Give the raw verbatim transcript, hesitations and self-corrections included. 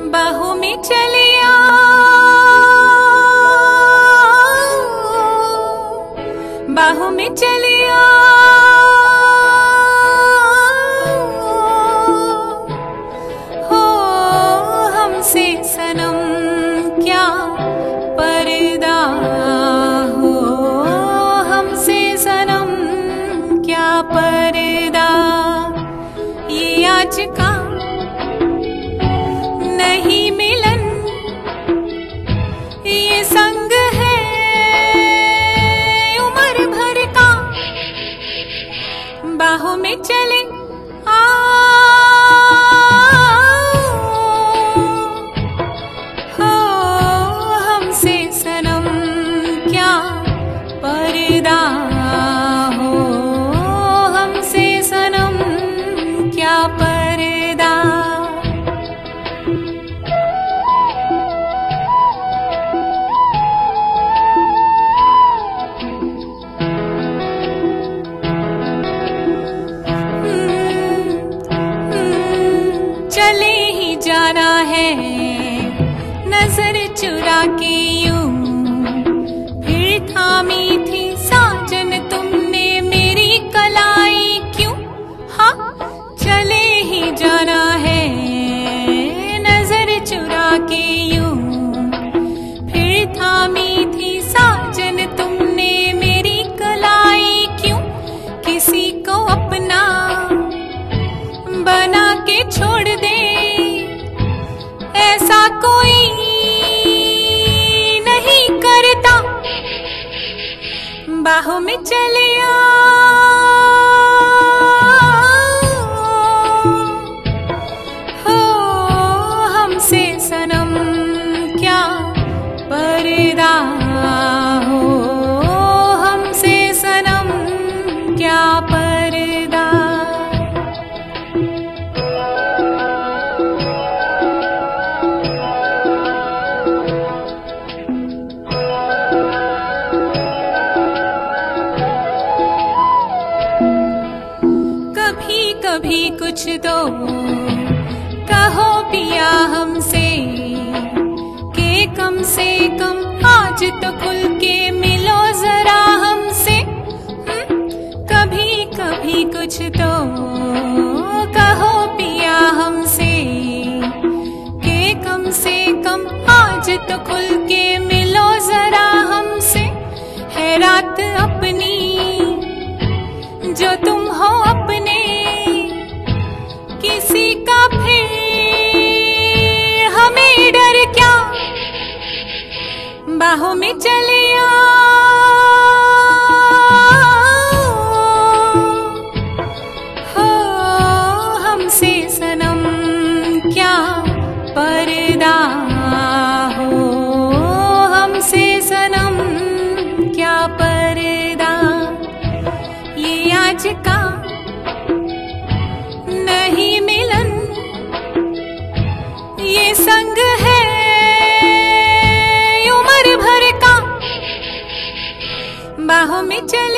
बाहों में चलिया बाहों में चलिया हो हमसे सनम क्या पर्दा हो हमसे सनम क्या पर्दा ये आज का नहीं मिलन ये संग है उम्र भर का बाहों में चले आ हो हमसे सनम क्या पर्दा हो हमसे सनम क्या पर्दा चले ही जाना है नजर चुरा के यूं फिर थामी थी साजन तुमने मेरी कलाई क्यों। हाँ चले ही जाना है नजर चुरा के यूं फिर थामी थी साजन तुमने मेरी कलाई क्यों। किसी को अपना बना के छोड़ दे ऐसा कोई नहीं करता बाहों में चलिया हो हमसे सनम क्या पर्दा हो हमसे सनम क्या पर्दा। कभी कभी कुछ तो कहो पिया हमसे के कम से कम आज तो खुल के मिलो जरा हमसे। कभी कभी कुछ तो कहो पिया हमसे के कम से कम आज तो खुल के मिलो जरा हमसे। है रात अपनी जो तुम हो अपने किसी का फिर हमें डर क्या बाहों में चलिया हो हमसे सनम क्या पर्दा हो हमसे सनम क्या पर्दा ये आज का नहीं मिलन ये संग है उम्र भर का बाहों में चले